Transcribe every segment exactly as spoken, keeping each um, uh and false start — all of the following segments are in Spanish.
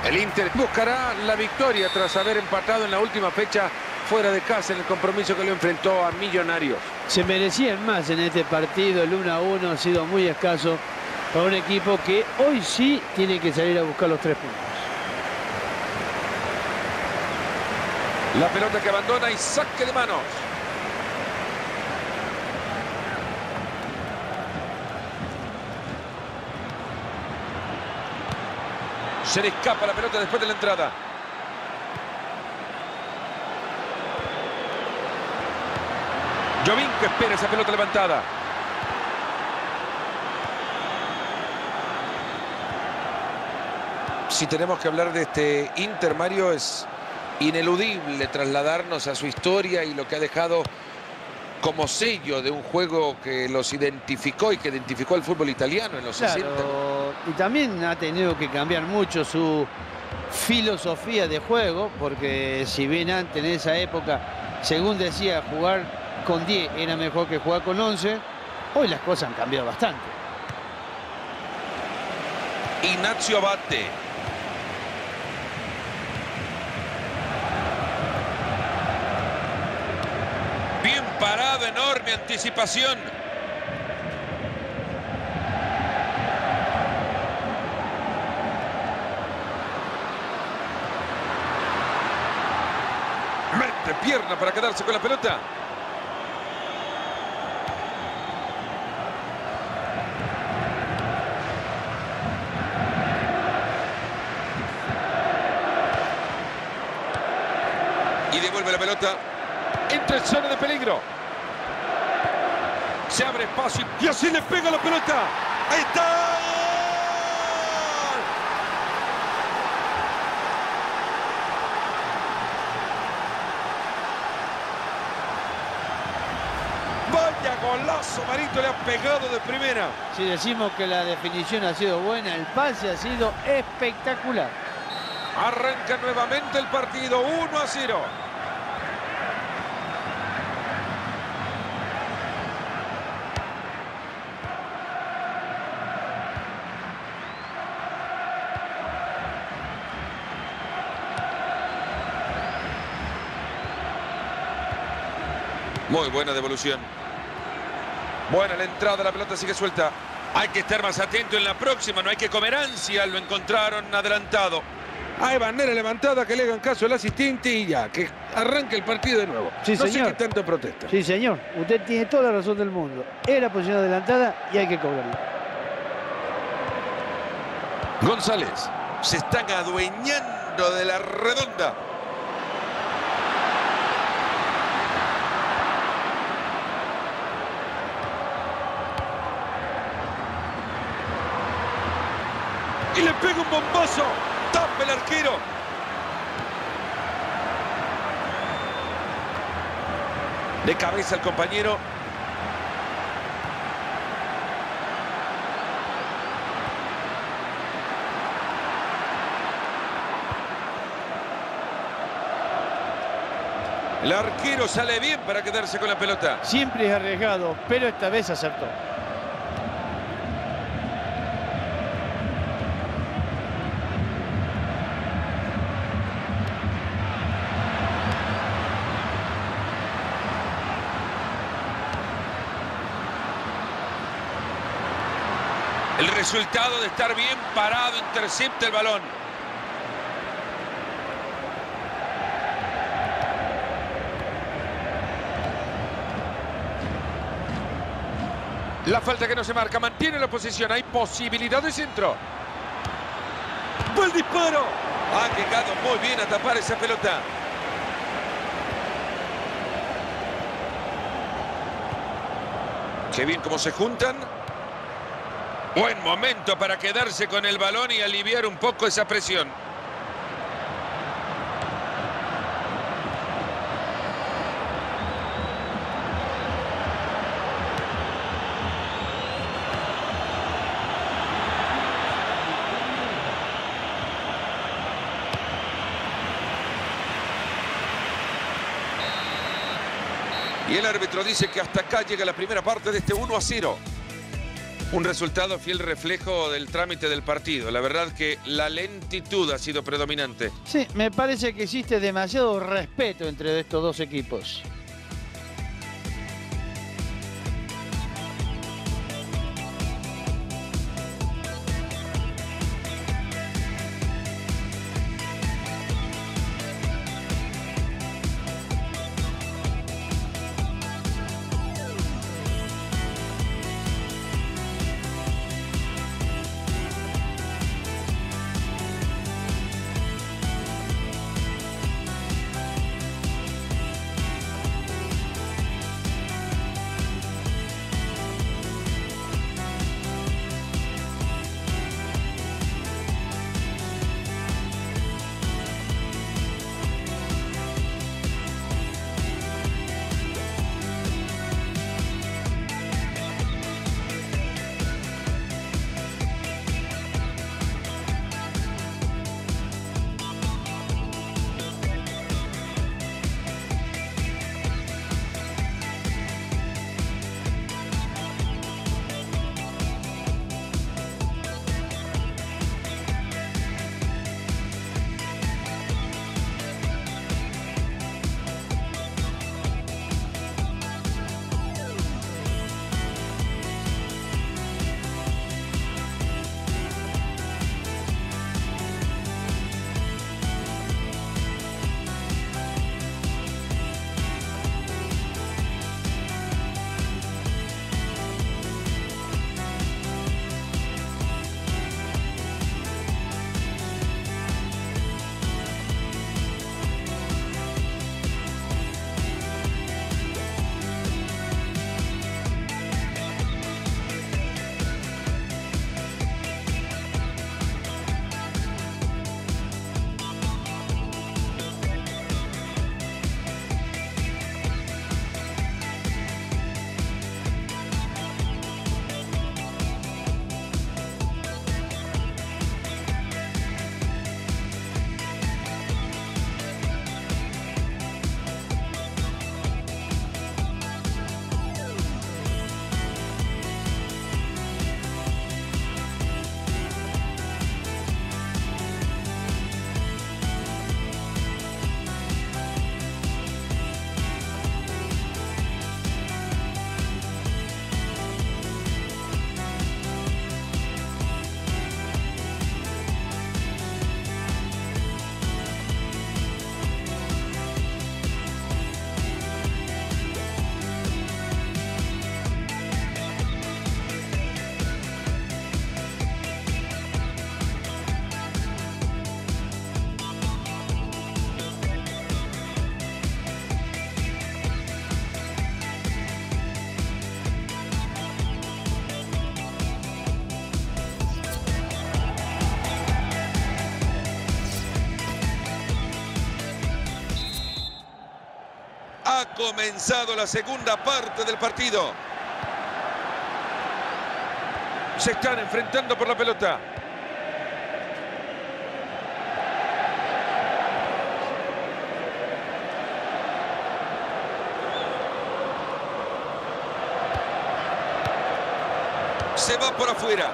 El Inter buscará la victoria tras haber empatado en la última fecha fuera de casa en el compromiso que lo enfrentó a Millonarios. Se merecían más en este partido. El uno a uno ha sido muy escaso para un equipo que hoy sí tiene que salir a buscar los tres puntos. La pelota que abandona y saque de manos. Se le escapa la pelota después de la entrada. Jovinko espera esa pelota levantada. Si tenemos que hablar de este Inter, Mario, es ineludible trasladarnos a su historia y lo que ha dejado como sello de un juego que los identificó y que identificó al fútbol italiano en los Claro, sesenta. y también ha tenido que cambiar mucho su filosofía de juego, porque si bien antes en esa época, según decía, jugar con diez era mejor que jugar con once, hoy las cosas han cambiado bastante. Ignacio Abate. Bien parado, enorme anticipación. Mete pierna para quedarse con la pelota. Y devuelve la pelota. Entra en zona de peligro. Se abre espacio y así le pega la pelota. ¡Ahí está! Vaya golazo, Marito, le ha pegado de primera. Si decimos que la definición ha sido buena, el pase ha sido espectacular. Arranca nuevamente el partido, uno a cero. Muy buena devolución. Buena la entrada, la pelota sigue suelta. Hay que estar más atento en la próxima, no hay que comer ansia. Lo encontraron adelantado. Hay bandera levantada, que le hagan caso al asistente y ya, que arranque el partido de nuevo. Sí, no señor. sé qué tanto protesta. Sí, señor. Usted tiene toda la razón del mundo. Era posición adelantada y hay que cobrarla. González. Se están adueñando de la redonda. Y le pega un bombazo. Tapa el arquero. De cabeza el compañero. El arquero sale bien para quedarse con la pelota. Siempre es arriesgado, pero esta vez acertó. El resultado de estar bien parado intercepta el balón. La falta que no se marca, mantiene la posición, hay posibilidad de centro. ¡Buen disparo! Ha llegado muy bien a tapar esa pelota. Qué bien cómo se juntan. Buen momento para quedarse con el balón y aliviar un poco esa presión. Y el árbitro dice que hasta acá llega la primera parte de este uno a cero. Un resultado fiel reflejo del trámite del partido. La verdad que la lentitud ha sido predominante. Sí, me parece que existe demasiado respeto entre estos dos equipos. Ha comenzado la segunda parte del partido. Se están enfrentando por la pelota. Se va por afuera.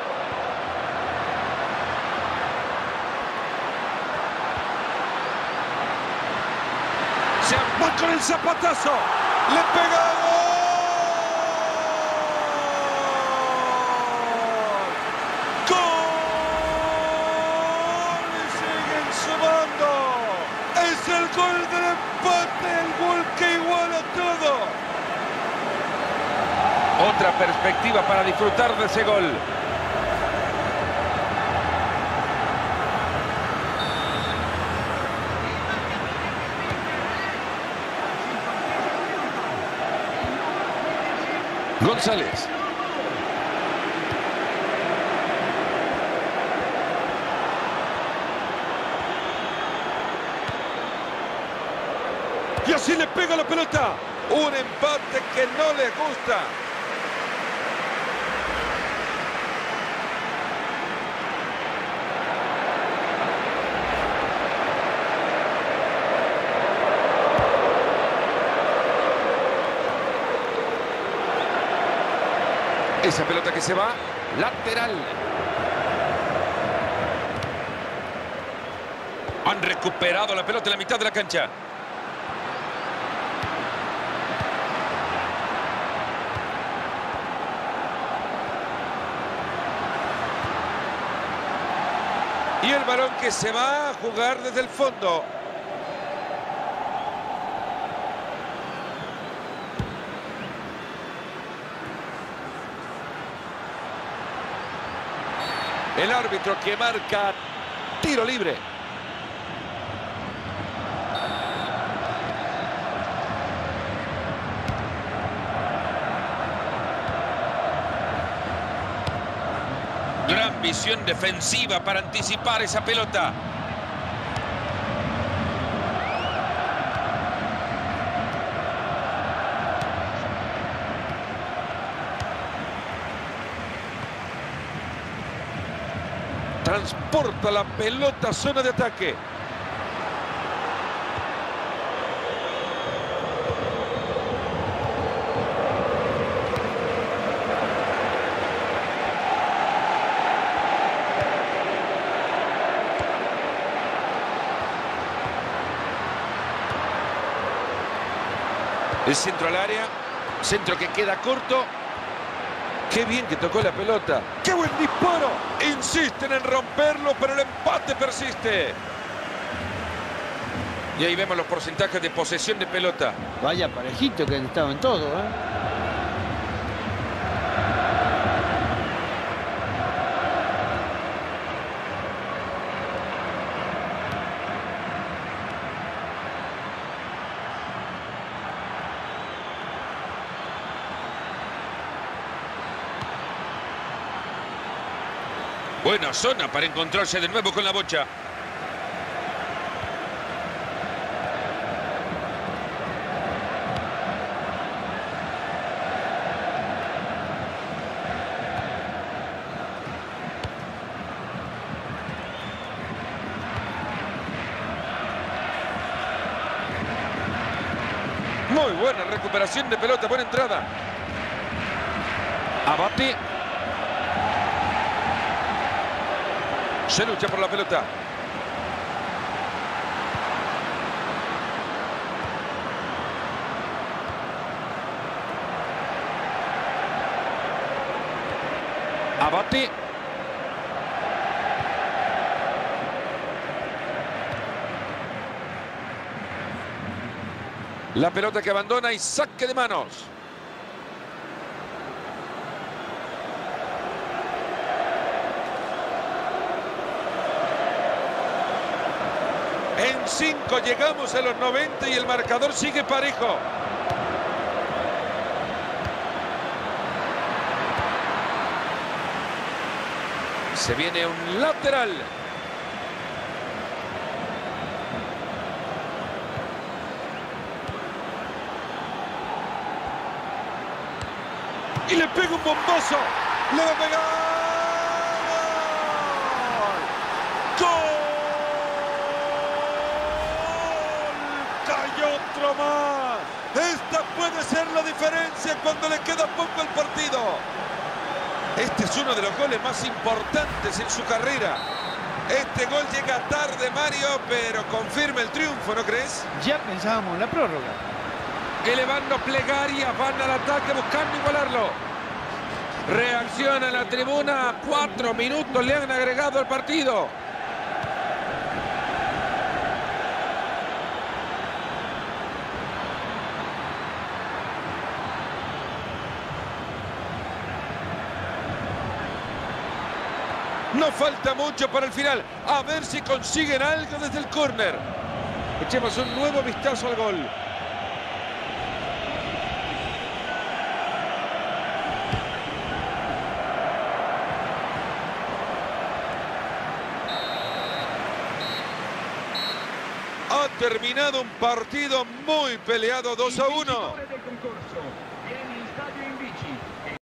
Se va con el zapatazo. Le pega. ¡Gol! ¡Gol! Y siguen sumando. Es el gol del empate. El gol que iguala todo. Otra perspectiva para disfrutar de ese gol. González. Y así le pega la pelota. Un empate que no le gusta. Esa pelota que se va, lateral. Han recuperado la pelota en la mitad de la cancha. Y el balón que se va a jugar desde el fondo. El árbitro que marca tiro libre. Gran visión defensiva para anticipar esa pelota. Transporta la pelota a zona de ataque. El centro al área, centro que queda corto. Qué bien que tocó la pelota. ¡Qué buen disparo! Insisten en romperlo, pero el empate persiste. Y ahí vemos los porcentajes de posesión de pelota. Vaya parejito que han estado en todo, ¿eh? Buena zona para encontrarse de nuevo con la bocha. Muy buena recuperación de pelota, buena entrada. Abate. Se lucha por la pelota. Abate. La pelota que abandona y saque de manos. En cinco llegamos a los noventa y el marcador sigue parejo. Se viene un lateral. Y le pega un bombazo. Le va a pegar. ¡Gol! ¡Cayó otro más! Esta puede ser la diferencia cuando le queda poco el partido. Este es uno de los goles más importantes en su carrera. Este gol llega tarde, Mario, pero confirma el triunfo, ¿no crees? Ya pensábamos en la prórroga. Elevando plegarias, van al ataque buscando igualarlo. Reacciona la tribuna. Cuatro minutos le han agregado al partido. No falta mucho para el final. A ver si consiguen algo desde el córner. Echemos un nuevo vistazo al gol. Ha terminado un partido muy peleado, dos a uno.